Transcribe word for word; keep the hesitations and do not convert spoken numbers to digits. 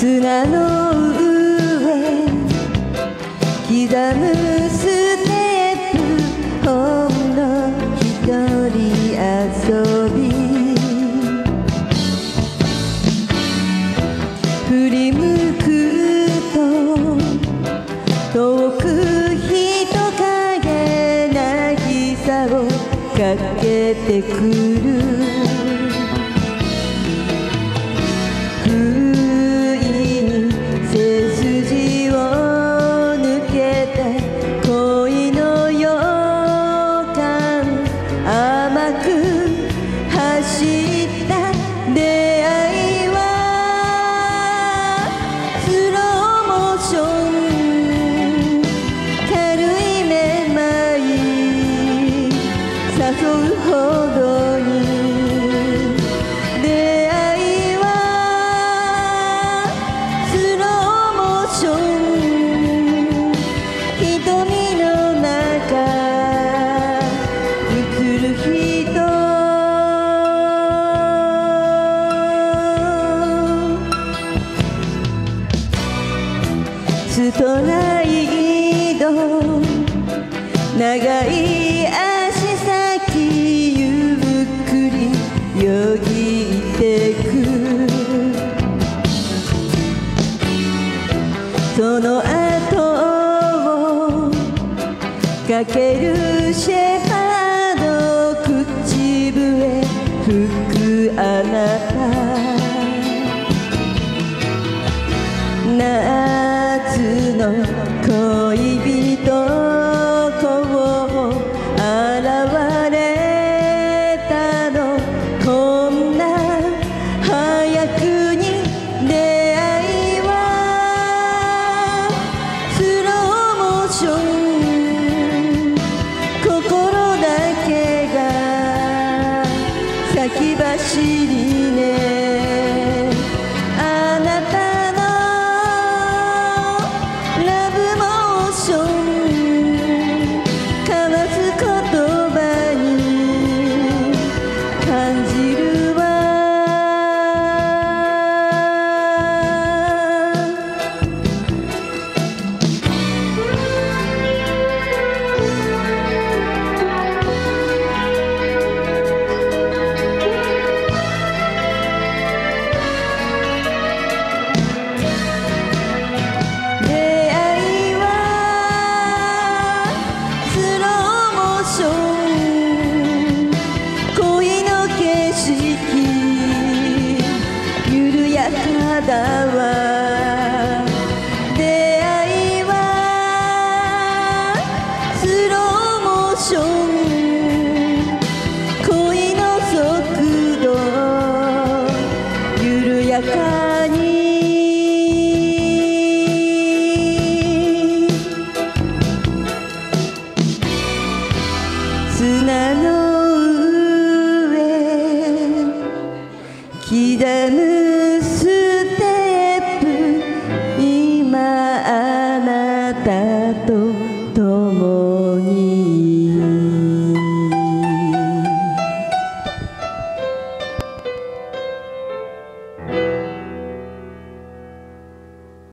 砂の上刻むステップほんの一人遊び振り向くと遠く人影渚をかけてくる不意に背筋を抜けた恋の予感甘く走った出会いはスローモーション軽いめまい誘うほどに出会いはスローモーション瞳の中映る人ストライド長い足先ゆっくりよぎってくその後をかけるシェパード口笛吹くあなた夏の恋人こう現れたのこんな早くに出会いはスローモーション心だけが先走りねあなただわ出会いはスローモーション恋の速度緩やかに砂の上刻む